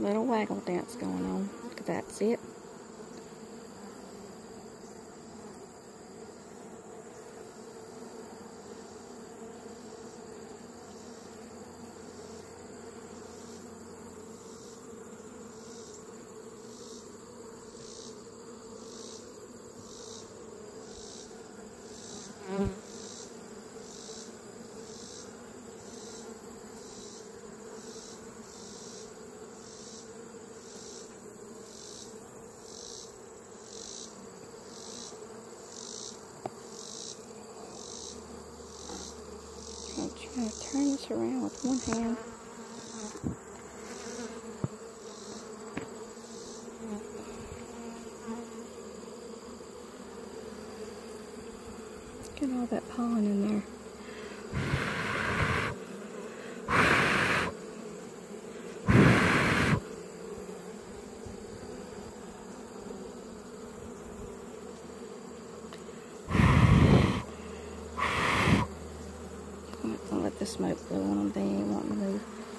little waggle dance going on. That's it. I'm just going to turn this around with one hand. Get all that pollen in there. I'm going to let the smoke blow on them. They ain't wanting to move.